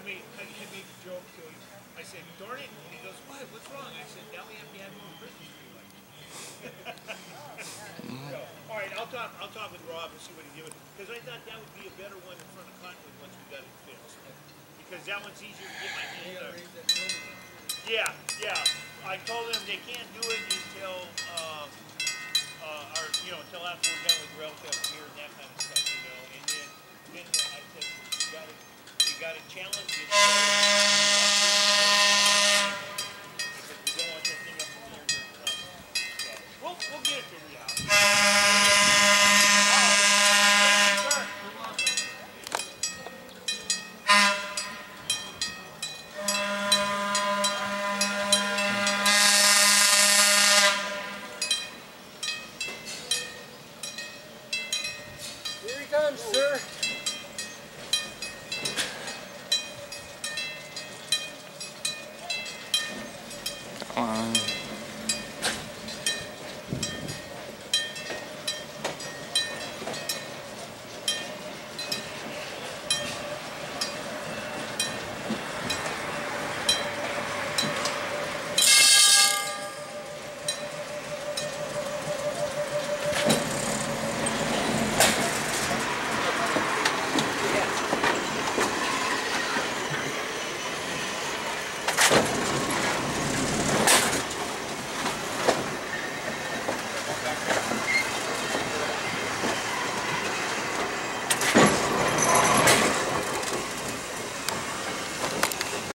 made a joke to him. I said, darn it. And he goes, what? What's wrong? I said, now we have to have more Christmas tree lights. So, all right, I'll talk with Rob and see what he gives. Because I thought that would be a better one in front of Cottonwood once we got it fixed. Because that one's easier to get my hand on. Yeah, yeah. I told them they can't do it until until after we're done with rail cup here and that kind of stuff, you know. And then I said, you gotta challenge it. Because we don't want that thing up in the air during summer. So we'll get it figured out. Here he comes, sir.